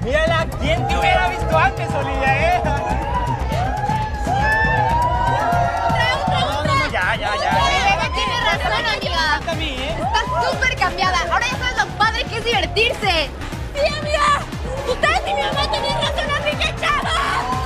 Mírala, ¿quién te hubiera visto antes, Olivia, Otra. Ya. Tienes razón, amiga. Estás súper cambiada. Ahora ya sabes lo padre que es divertirse. ¡Sí, amiga! ¡Ustedes y mi mamá tenían razón, así que chavos!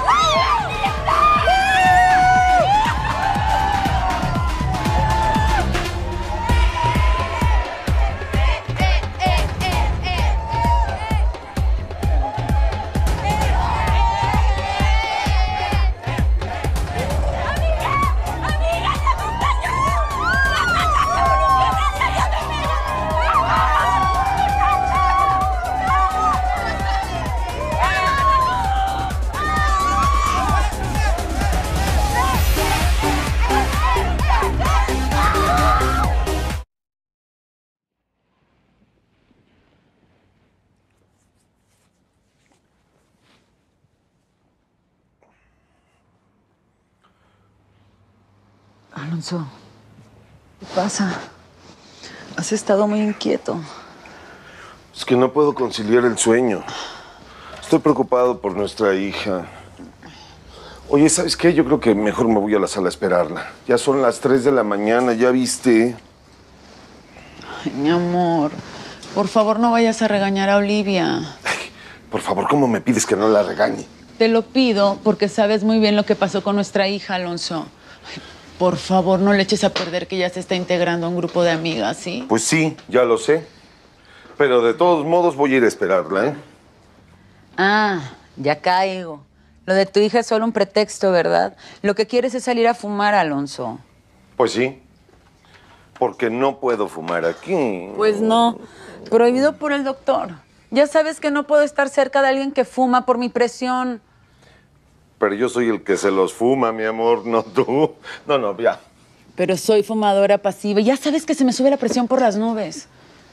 Alonso, ¿qué pasa? Has estado muy inquieto. Es que no puedo conciliar el sueño. Estoy preocupado por nuestra hija. Oye, ¿sabes qué? Yo creo que mejor me voy a la sala a esperarla. Ya son las 3 de la mañana, ¿ya viste? Ay, mi amor, por favor no vayas a regañar a Olivia. Ay, por favor, ¿cómo me pides que no la regañe? Te lo pido porque sabes muy bien lo que pasó con nuestra hija, Alonso. Ay, por favor, no le eches a perder que ya se está integrando a un grupo de amigas, ¿sí? Pues sí, ya lo sé. Pero de todos modos voy a ir a esperarla, ¿eh? Ah, ya caigo. Lo de tu hija es solo un pretexto, ¿verdad? Lo que quieres es salir a fumar, Alonso. Pues sí, porque no puedo fumar aquí. Pues no, prohibido por el doctor. Ya sabes que no puedo estar cerca de alguien que fuma por mi presión. Pero yo soy el que se los fuma, mi amor, no tú. No, ya. Pero soy fumadora pasiva. Ya sabes que se me sube la presión por las nubes.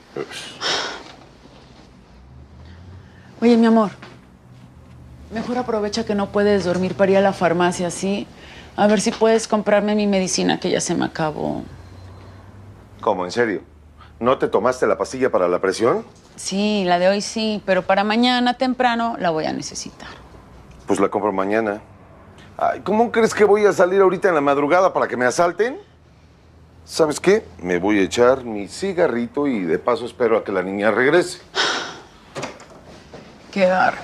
Oye, mi amor, mejor aprovecha que no puedes dormir para ir a la farmacia, ¿sí? A ver si puedes comprarme mi medicina que ya se me acabó. ¿Cómo? ¿En serio? ¿No te tomaste la pastilla para la presión? Sí, la de hoy sí, pero para mañana temprano la voy a necesitar. Pues la compro mañana. Ay, ¿cómo crees que voy a salir ahorita en la madrugada para que me asalten? ¿Sabes qué? Me voy a echar mi cigarrito y de paso espero a que la niña regrese. Qué bárbaro.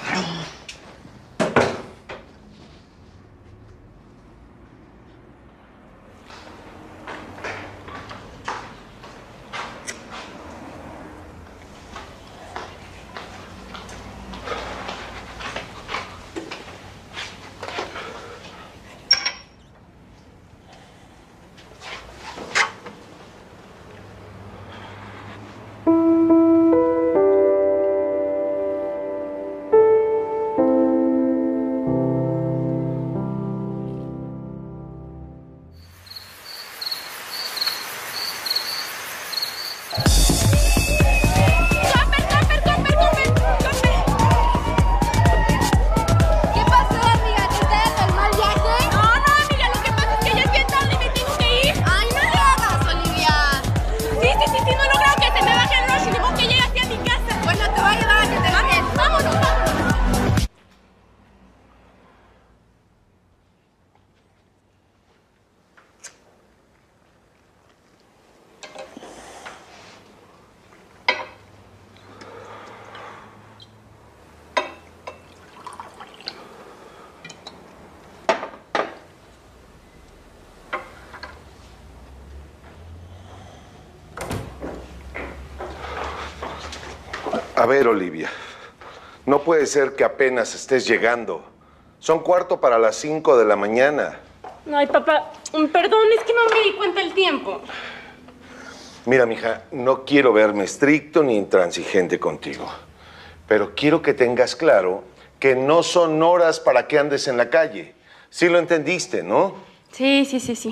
A ver, Olivia, no puede ser que apenas estés llegando. Son 4:45 de la mañana. Ay, papá, perdón, es que no me di cuenta el tiempo. Mira, mija, no quiero verme estricto ni intransigente contigo, pero quiero que tengas claro que no son horas para que andes en la calle. Sí lo entendiste, ¿no? Sí.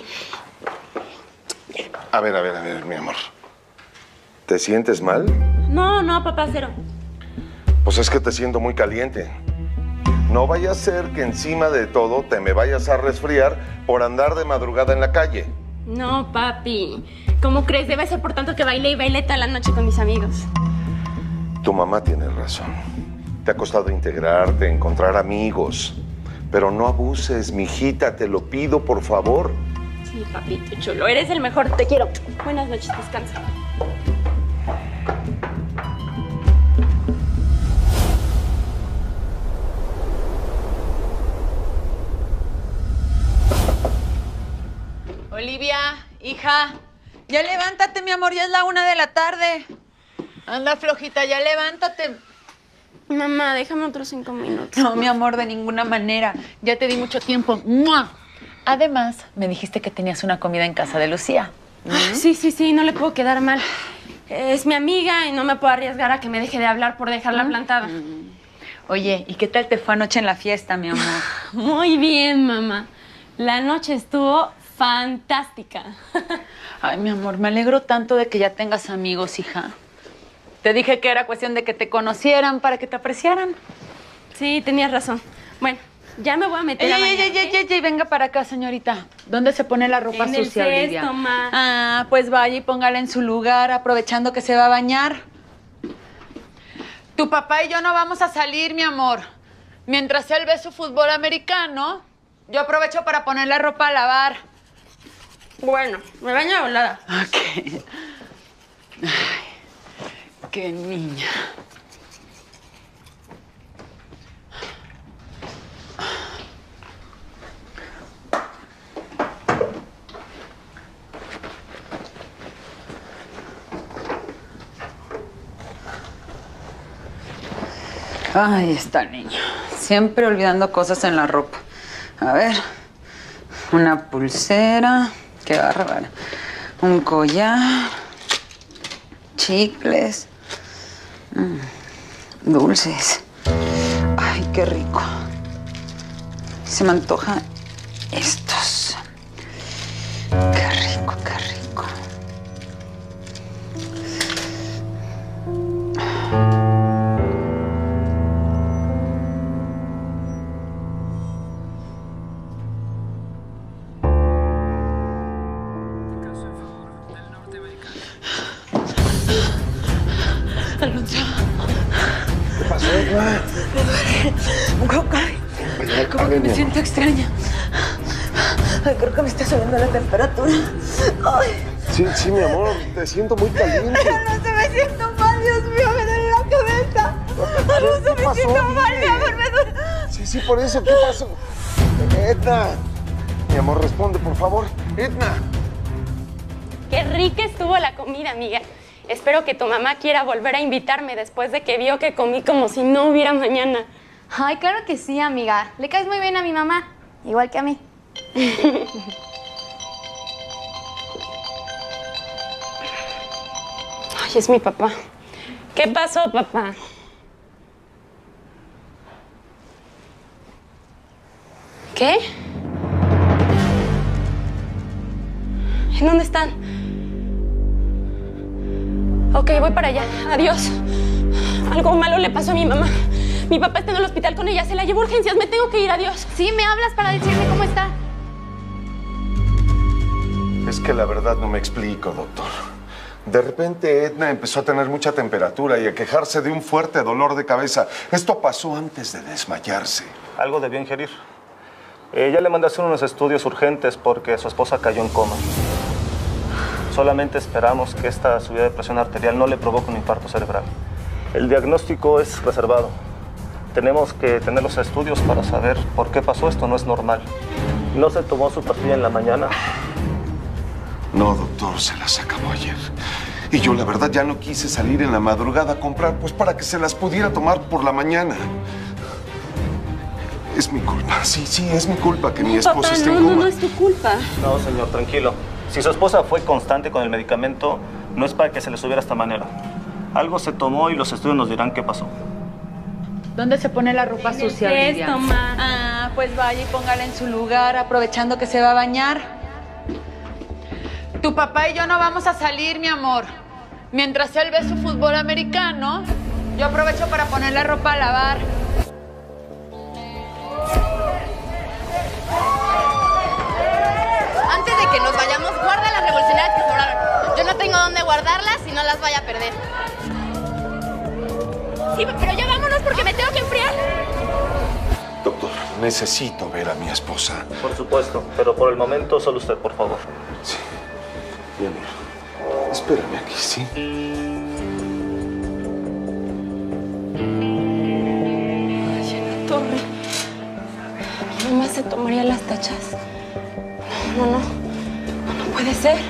A ver, mi amor. ¿Te sientes mal? No, papá, cero. Pues es que te siento muy caliente. No vaya a ser que encima de todo te me vayas a resfriar por andar de madrugada en la calle. No, papi. ¿Cómo crees? Debe ser por tanto que bailé y bailé toda la noche con mis amigos. Tu mamá tiene razón. Te ha costado integrarte, encontrar amigos. Pero no abuses, mijita, te lo pido, por favor. Sí, papito chulo, eres el mejor, te quiero. Buenas noches, descansa. Olivia, hija, ya levántate, mi amor, ya es la 1 de la tarde. Anda, flojita, ya levántate. Mamá, déjame otros 5 minutos. No, mi amor, de ninguna manera. Ya te di mucho tiempo. ¡Mua! Además, me dijiste que tenías una comida en casa de Lucía. Sí, no le puedo quedar mal. Es mi amiga y no me puedo arriesgar a que me deje de hablar por dejarla plantada. Oye, ¿y qué tal te fue anoche en la fiesta, mi amor? Muy bien, mamá. La noche estuvo fantástica. Ay, mi amor, me alegro tanto de que ya tengas amigos, hija. Te dije que era cuestión de que te conocieran para que te apreciaran. Sí, tenías razón. Bueno, ya me voy a meter a bañar. Ey, venga para acá, señorita. ¿Dónde se pone la ropa sucia, En el Olivia? cesto, ma. Ah, pues vaya y póngala en su lugar, aprovechando que se va a bañar. Tu papá y yo no vamos a salir, mi amor. Mientras él ve su fútbol americano, yo aprovecho para poner la ropa a lavar. Bueno, me baño a volada. Ok. Ay, qué niña. Ay, esta niña. Siempre olvidando cosas en la ropa. A ver. Una pulsera. Qué bárbara. Un collar. Chicles. Dulces. Ay, qué rico. Se me antoja estos. Qué rico, qué rico. Alonso. ¿Qué pasó, Edna? Como que me siento extraña. Ay, creo que me está subiendo la temperatura. Ay. Sí, mi amor, te siento muy caliente. Alonso, me siento mal, Dios mío, me duele la cabeza. Alonso, me siento mal, mi amor, me duele. Sí, por eso, ¿qué pasó? Edna. Mi amor, responde, por favor. Edna. Qué rica estuvo la comida, amiga. Espero que tu mamá quiera volver a invitarme después de que vio que comí como si no hubiera mañana. Ay, claro que sí, amiga. Le caes muy bien a mi mamá, igual que a mí. Ay, es mi papá. ¿Qué pasó, papá? ¿Qué? ¿En dónde están? Ok, voy para allá. Adiós. Algo malo le pasó a mi mamá. Mi papá está en el hospital con ella. Se la llevó a urgencias. Me tengo que ir. Adiós. Sí, me hablas para decirme cómo está. Es que la verdad no me explico, doctor. De repente Edna empezó a tener mucha temperatura y a quejarse de un fuerte dolor de cabeza. Esto pasó antes de desmayarse. Algo debió ingerir. Ya le mandé a hacer unos estudios urgentes porque su esposa cayó en coma. Solamente esperamos que esta subida de presión arterial no le provoque un infarto cerebral. El diagnóstico es reservado. Tenemos que tener los estudios para saber por qué pasó esto. No es normal. ¿No se tomó su pastilla en la mañana? No, doctor, se las acabó ayer. Y yo, la verdad, ya no quise salir en la madrugada a comprar, pues para que se las pudiera tomar por la mañana. Es mi culpa, sí, es mi culpa que mi esposa Papá, esté en coma. no es tu culpa. No, señor, tranquilo. Si su esposa fue constante con el medicamento, no es para que se le subiera de esta manera. Algo se tomó y los estudios nos dirán qué pasó. ¿Dónde se pone la ropa sucia, Olivia? Esto, ma. Ah, pues vaya y póngala en su lugar, aprovechando que se va a bañar. Tu papá y yo no vamos a salir, mi amor. Mientras él ve su fútbol americano, yo aprovecho para poner la ropa a lavar. Antes de que nos vayamos, guarda las revolucionarias que sobraron. Yo no tengo dónde guardarlas y no las vaya a perder. Sí, pero ya vámonos es porque me tengo que enfriar. Doctor, necesito ver a mi esposa. Por supuesto, pero por el momento solo usted, por favor. Sí. Bien, espérame aquí, ¿sí? Ay, en la torre. Mi mamá se tomaría las tachas. No puede ser.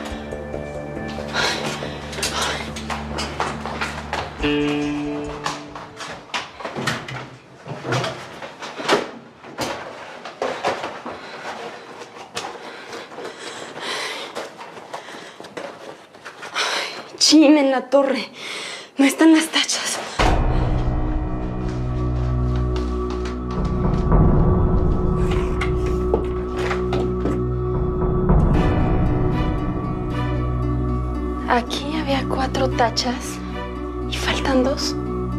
Chin, en la torre. No están las tachas. Aquí había 4 tachas y faltan 2.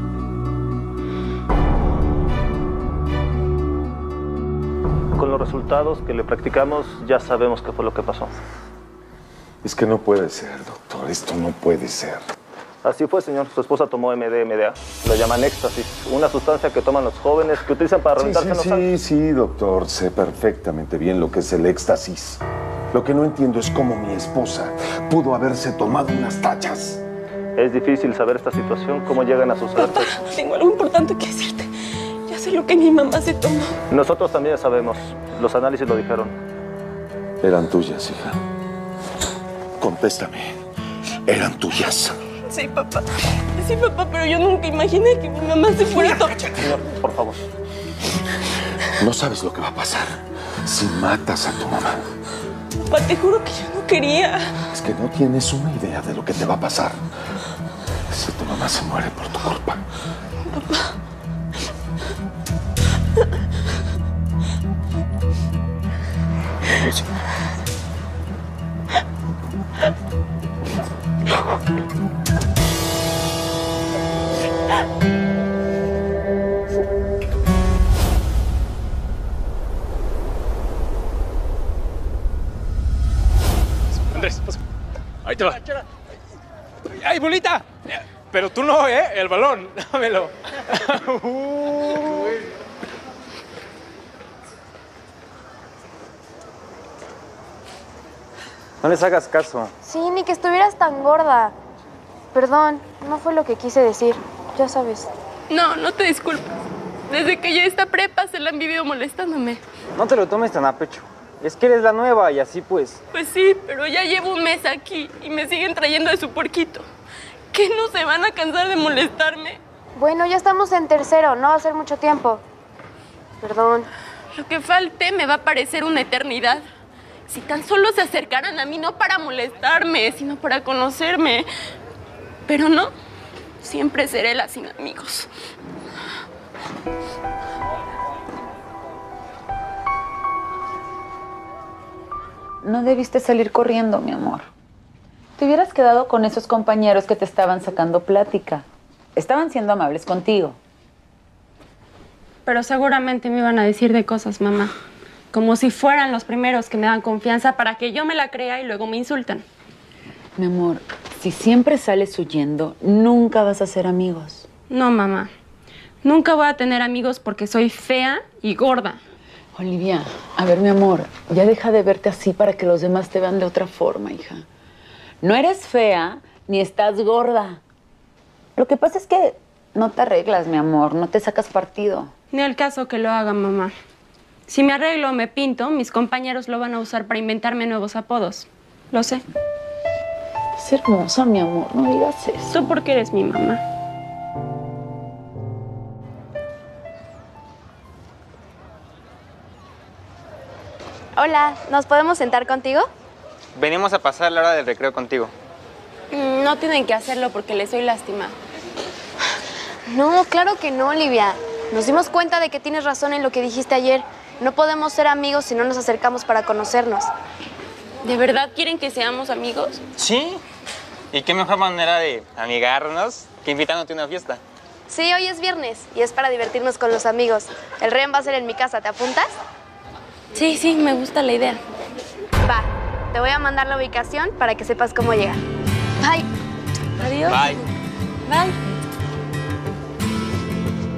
Con los resultados que le practicamos, ya sabemos qué fue lo que pasó. Es que no puede ser, doctor. Esto no puede ser. Así fue, señor. Su esposa tomó MDMA. Lo llaman éxtasis. Una sustancia que toman los jóvenes que utilizan para reventarse en los ángulos. Sí, doctor. Sé perfectamente bien lo que es el éxtasis. Lo que no entiendo es cómo mi esposa pudo haberse tomado unas tachas. Es difícil saber esta situación, cómo llegan a suceder. Papá, tengo algo importante que decirte. Ya sé lo que mi mamá se tomó. Nosotros también sabemos. Los análisis lo dijeron. Eran tuyas, hija. Contéstame. Eran tuyas. Sí, papá. Sí, papá, pero yo nunca imaginé que mi mamá se fuera a tomar. Señor, por favor. No sabes lo que va a pasar si matas a tu mamá. Papá, te juro que yo no quería. Es que no tienes una idea de lo que te va a pasar si tu mamá se muere por tu culpa. Papá. Sí. Andrés, pasa. Ahí te va. ¡Ay, bolita! Pero tú no, ¿eh? El balón. Dámelo. No les hagas caso. Sí, ni que estuvieras tan gorda. Perdón, no fue lo que quise decir. Ya sabes. No te disculpes. Desde que ya esta prepa se la han vivido molestándome. No te lo tomes tan a pecho. Es que eres la nueva y así pues. Pues sí, pero ya llevo un mes aquí y me siguen trayendo de su puerquito. ¿Qué no se van a cansar de molestarme? Bueno, ya estamos en tercero, no va a ser mucho tiempo. Perdón. Lo que falte me va a parecer una eternidad. Si tan solo se acercaran a mí, no para molestarme, sino para conocerme. Pero no, siempre seré la sin amigos. No debiste salir corriendo, mi amor. Te hubieras quedado con esos compañeros que te estaban sacando plática. Estaban siendo amables contigo. Pero seguramente me iban a decir de cosas, mamá. Como si fueran los primeros que me dan confianza para que yo me la crea y luego me insultan. Mi amor, si siempre sales huyendo, nunca vas a ser amigos. No, mamá. Nunca voy a tener amigos porque soy fea y gorda. Olivia, a ver, mi amor, ya deja de verte así para que los demás te vean de otra forma, hija. No eres fea ni estás gorda. Lo que pasa es que no te arreglas, mi amor, no te sacas partido. Ni el caso que lo haga, mamá. Si me arreglo o me pinto, mis compañeros lo van a usar para inventarme nuevos apodos. Lo sé. Es hermosa, mi amor, no digas eso. Tú porque eres mi mamá. Hola, ¿nos podemos sentar contigo? Venimos a pasar la hora del recreo contigo. No tienen que hacerlo porque les soy lástima. No, claro que no, Olivia. Nos dimos cuenta de que tienes razón en lo que dijiste ayer. No podemos ser amigos si no nos acercamos para conocernos. ¿De verdad quieren que seamos amigos? ¿Sí? ¿Y qué mejor manera de amigarnos que invitándote a una fiesta? Sí, hoy es viernes y es para divertirnos con los amigos. El rehén va a ser en mi casa, ¿te apuntas? Sí, me gusta la idea. Va, te voy a mandar la ubicación para que sepas cómo llegar. Bye. Adiós. Bye. Bye.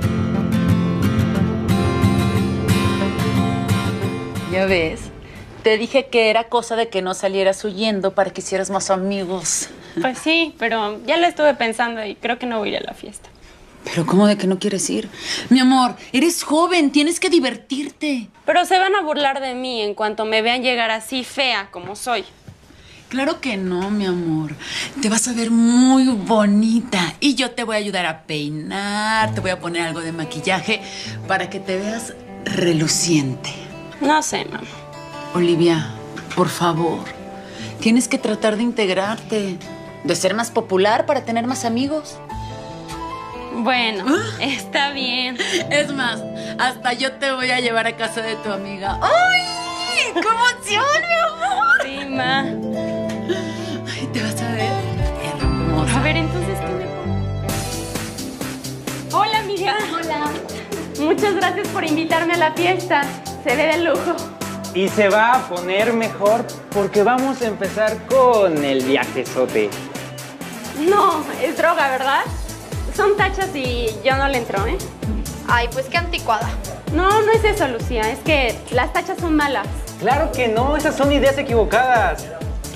¿Ya ves? Te dije que era cosa de que no salieras huyendo para que hicieras más amigos. Pues sí, pero ya lo estuve pensando y creo que no voy a ir a la fiesta. ¿Pero cómo de que no quieres ir? Mi amor, eres joven, tienes que divertirte. Pero se van a burlar de mí en cuanto me vean llegar así fea como soy. Claro que no, mi amor. Te vas a ver muy bonita y yo te voy a ayudar a peinar, te voy a poner algo de maquillaje para que te veas reluciente. No sé, mamá. Olivia, por favor, tienes que tratar de integrarte, de ser más popular para tener más amigos. Bueno, está bien. Es más, hasta yo te voy a llevar a casa de tu amiga. ¡Ay! ¡Qué emoción, mi amor! Sí, ma. Ay, te vas a ver hermosa. A ver, entonces, ¿qué me pongo? Hola, amiga. Hola. Muchas gracias por invitarme a la fiesta. Se ve de lujo. Y se va a poner mejor porque vamos a empezar con el viajezote. No, es droga, ¿verdad? Son tachas y yo no le entro, ¿eh? Ay, pues qué anticuada. No, no es eso, Lucía. Es que las tachas son malas. Claro que no, esas son ideas equivocadas.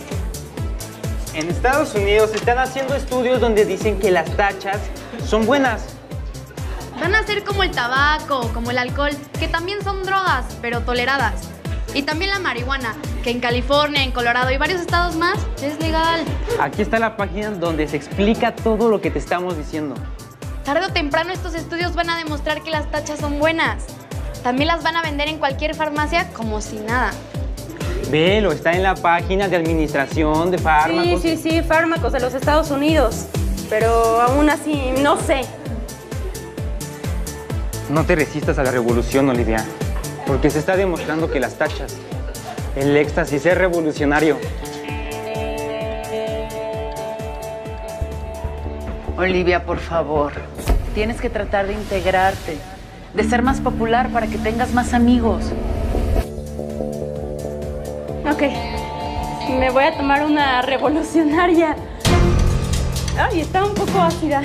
En Estados Unidos están haciendo estudios donde dicen que las tachas son buenas. Van a ser como el tabaco, como el alcohol, que también son drogas, pero toleradas. Y también la marihuana, que en California, en Colorado y varios estados más es legal. Aquí está la página donde se explica todo lo que te estamos diciendo. Tarde o temprano estos estudios van a demostrar que las tachas son buenas. También las van a vender en cualquier farmacia como si nada. Velo, está en la página de administración de fármacos. Sí, fármacos de los Estados Unidos. Pero aún así, no sé. No te resistas a la revolución, Olivia, porque se está demostrando que las tachas, el éxtasis es revolucionario. Olivia, por favor, tienes que tratar de integrarte, de ser más popular para que tengas más amigos. Ok, me voy a tomar una revolucionaria. Ay, está un poco ácida.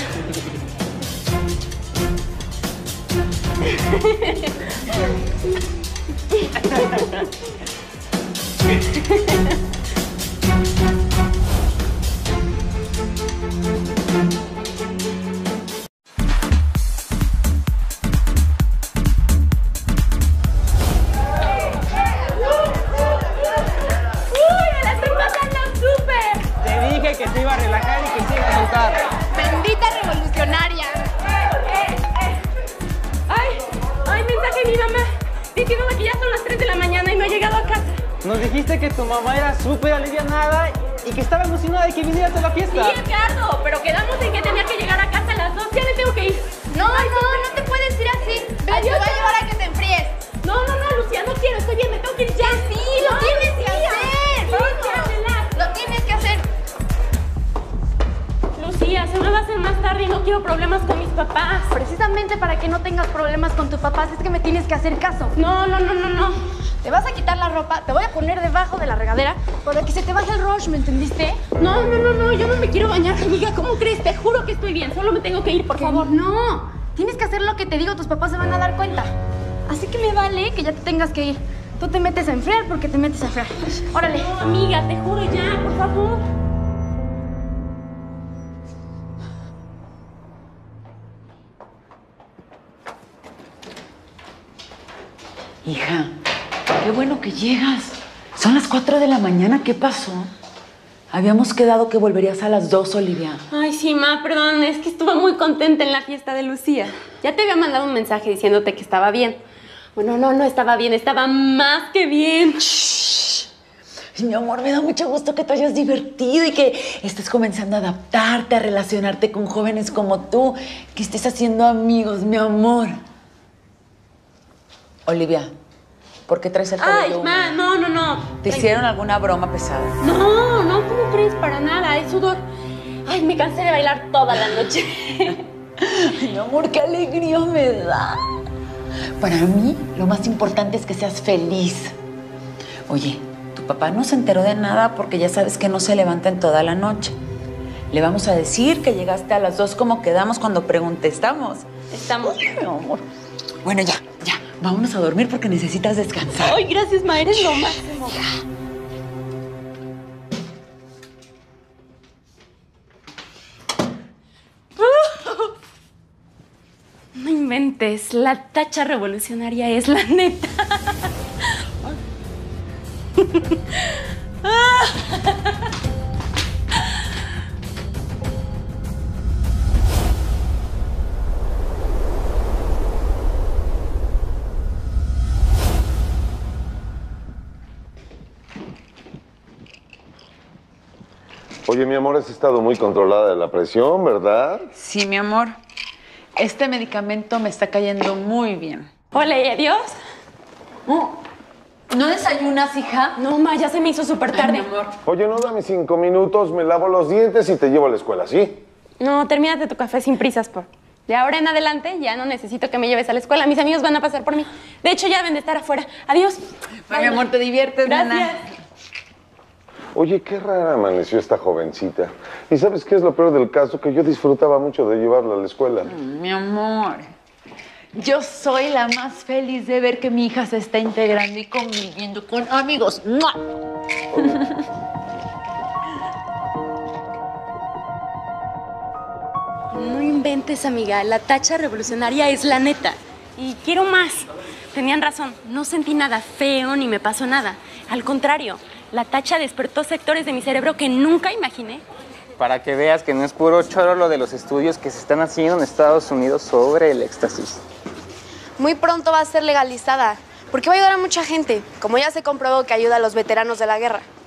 Que se iba a relajar y que se iba a soltar. ¡Bendita revolucionaria! ¡Ay, mensaje de mi mamá! Diciéndome que ya son las 3 de la mañana y no he llegado a casa. Nos dijiste que tu mamá era súper alivianada y que estaba emocionada de que vinieras a la fiesta. Sí, Edgardo, pero quedamos en que tenía que llegar a casa a las 2. Ya me tengo que ir. No te puedes ir así. Ven, te voy a llevar a que te enfríes. No, Lucía, no quiero. Estoy bien, me tengo que ir ya. Sí, lo tienes que hacer. Vamos. Lo tienes que hacer. Lucía, se me va a hacer más tarde y no quiero problemas con mis papás. Precisamente para que no tengas problemas con tu papá, es que me tienes que hacer caso. No. Te vas a quitar la ropa, te voy a poner debajo de la regadera para que se te baje el rush, ¿me entendiste? No, yo no me quiero bañar, amiga. ¿Cómo crees? Te juro que estoy bien. Solo me tengo que ir, por favor. No, tienes que hacer lo que te digo, tus papás se van a dar cuenta. Así que me vale que ya te tengas que ir. Tú te metes a enfriar porque te metes a enfriar. Órale. No, amiga, te juro ya, por favor. Hija, qué bueno que llegas. Son las 4 de la mañana, ¿qué pasó? Habíamos quedado que volverías a las 2, Olivia. Ay, sí, ma, perdón, es que estuve muy contenta en la fiesta de Lucía. Ya te había mandado un mensaje diciéndote que estaba bien. Bueno, no estaba bien, estaba más que bien. Shh. Mi amor, me da mucho gusto que te hayas divertido y que estés comenzando a adaptarte, a relacionarte con jóvenes como tú, que estés haciendo amigos, mi amor. Olivia, ¿por qué traes el cabello húmedo? Ay, ma, no. ¿Te hicieron alguna broma pesada? No, ¿cómo crees? Para nada, es sudor. Ay, me cansé de bailar toda la noche. Ay, mi amor, qué alegría me da. Para mí, lo más importante es que seas feliz. Oye, tu papá no se enteró de nada porque ya sabes que no se levanta en toda la noche. Le vamos a decir que llegaste a las 2 como quedamos cuando pregunté. ¿Estamos? Estamos. Ay, mi amor. Bueno, ya. vámonos a dormir porque necesitas descansar. Ay, gracias, ma, eres lo máximo. No inventes, la tacha revolucionaria es la neta. Oye, mi amor, has estado muy controlada de la presión, ¿verdad? Sí, mi amor. Este medicamento me está cayendo muy bien. Hola, ¿y adiós? ¿No desayunas, hija? No, ma, ya se me hizo súper tarde. Ay, mi amor. Oye, no, dame 5 minutos, me lavo los dientes y te llevo a la escuela, ¿sí? No, termínate tu café sin prisas, por. De ahora en adelante ya no necesito que me lleves a la escuela. Mis amigos van a pasar por mí. De hecho, ya deben de estar afuera. Adiós. Ay, mi amor, te diviertes, Gracias. nena. Oye, qué rara amaneció esta jovencita. ¿Y sabes qué es lo peor del caso? Que yo disfrutaba mucho de llevarla a la escuela. Mi amor, yo soy la más feliz de ver que mi hija se está integrando y conviviendo con amigos. ¡Mua! No inventes, amiga. La tacha revolucionaria es la neta. Y quiero más. Tenían razón. No sentí nada feo ni me pasó nada. Al contrario, la tacha despertó sectores de mi cerebro que nunca imaginé. Para que veas que no es puro choro lo de los estudios que se están haciendo en Estados Unidos sobre el éxtasis. Muy pronto va a ser legalizada, porque va a ayudar a mucha gente, como ya se comprobó que ayuda a los veteranos de la guerra.